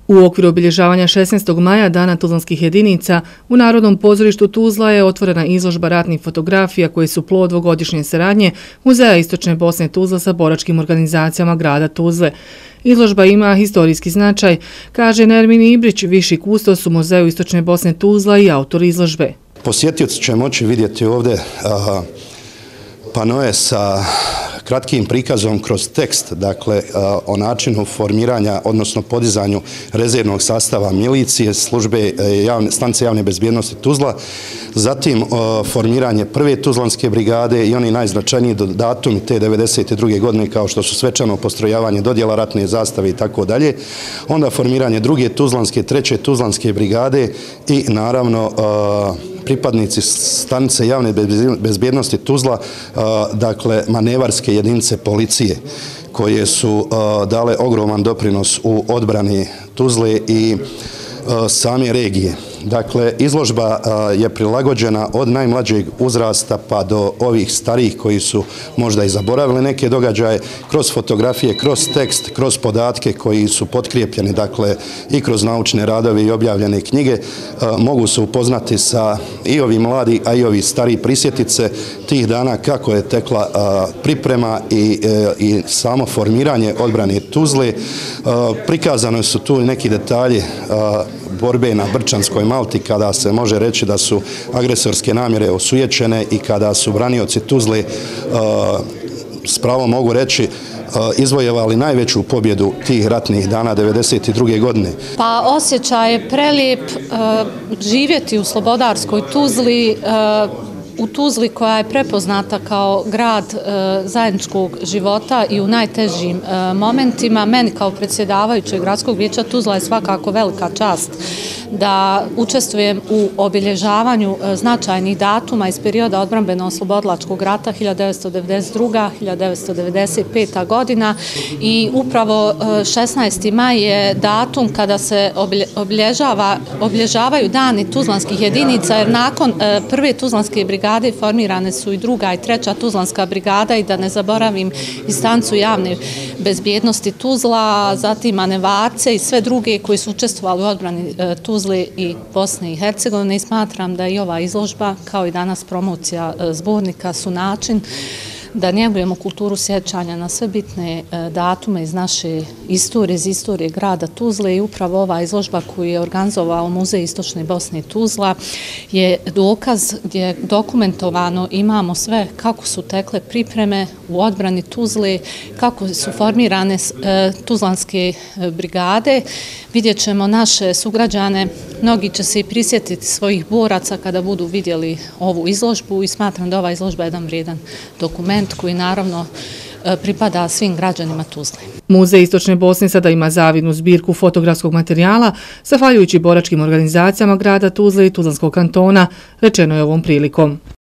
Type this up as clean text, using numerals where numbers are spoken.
U okviru obilježavanja 16. maja, Dana tuzlanskih jedinica, u Narodnom pozorištu Tuzla je otvorena izložba ratnih fotografija koje su plod dvogodišnje saradnje Muzeja Istočne Bosne Tuzla sa boračkim organizacijama grada Tuzle. Izložba ima historijski značaj, kaže Nermin Ibrić, viši kustos u Muzeju Istočne Bosne Tuzla i autor izložbe. Posjetioci će moći vidjeti ovdje panoe sa kratkim prikazom kroz tekst, dakle o načinu formiranja, odnosno podizanju rezervnog sastava milicije, službe stanice javne bezbjednosti Tuzla, zatim formiranje prve Tuzlanske brigade i oni najznačajniji datumi te 1992. godine kao što su svečano postrojavanje, dodjela ratne zastave i tako dalje, onda formiranje druge Tuzlanske, treće Tuzlanske brigade i naravno pripadnici stanice javne bezbjednosti Tuzla, dakle manevarske jedinice policije koje su dale ogroman doprinos u odbrani Tuzle i same regije. Dakle, izložba je prilagođena od najmlađeg uzrasta pa do ovih starijih koji su možda i zaboravili neke događaje, kroz fotografije, kroz tekst, kroz podatke koji su potkrijepljeni, dakle, i kroz naučne radove i objavljene knjige, mogu se upoznati sa i ovi mladi, a i ovi stariji, prisjetiti se tih dana kako je tekla priprema i samo formiranje odbrane Tuzle. Prikazano su tu neki detalji borbe na Brčanskoj Malti, kada se može reći da su agresorske namjere osujećene i kada su branioci Tuzle, s pravom mogu reći, izvojevali najveću pobjedu tih ratnih dana 1992. godine. Pa osjećaj je prelijep živjeti u slobodarskoj Tuzli, u Tuzli koja je prepoznata kao grad zajedničkog života i u najtežim momentima. Meni kao predsjedavajućeg gradskog vijeća Tuzla je svakako velika čast da učestvujem u obilježavanju značajnih datuma iz perioda odbrambeno-oslobodilačkog rata 1992-1995. godina i upravo 16. maj je datum kada se obilježavaju dani tuzlanskih jedinica, jer nakon prve Tuzlanske brigade formirane su i druga i treća Tuzlanska brigada i da ne zaboravim i stanicu javne bezbjednosti Tuzla, zatim manevarce i sve druge koji su učestvovali u odbrani Tuzle i Bosne i Hercegovine i smatram da i ova izložba, kao i danas promocija zbornika, su način da njegujemo kulturu sjećanja na sve bitne datume iz naše istorije, iz istorije grada Tuzle i upravo ova izložba koju je organizovao Muzej Istočne Bosne Tuzla je dokaz gdje dokumentovano imamo sve kako su tekle pripreme u odbrani Tuzle, kako su formirane Tuzlanske brigade. Vidjet ćemo naše sugrađane, mnogi će se i prisjetiti svojih boraca kada budu vidjeli ovu izložbu i smatram da ova izložba je jedan vrijedan dokument koji naravno pripada svim građanima Tuzle. Muzej Istočne Bosne sada ima zavidnu zbirku fotografskog materijala, zahvaljujući boračkim organizacijama grada Tuzle i Tuzlanskog kantona, rečeno je ovom prilikom.